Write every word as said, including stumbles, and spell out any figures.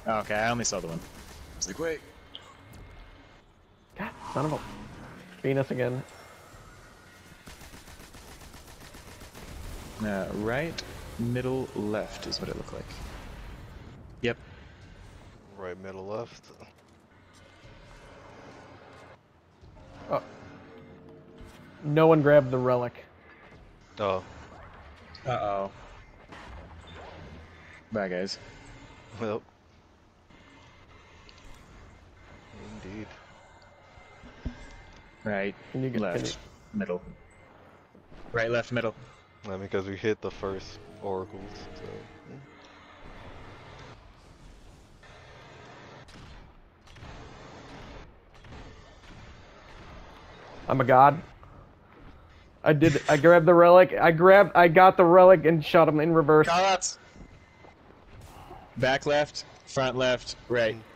Oh, okay, I only saw the one. I was like, wait. God, son of a... Venus again. Uh, right, middle, left is what it looked like. Yep. Right, middle, left. Oh. No one grabbed the relic. Oh. Uh-oh. Bye, guys. Well. Indeed. Right, Can you get, left, can you... middle. Right, left, middle. I mean, because we hit the first oracles, so. I'm a god. I did. I grabbed the relic. I grabbed. I got the relic and shot him in reverse. Callouts! Back left, front left, right.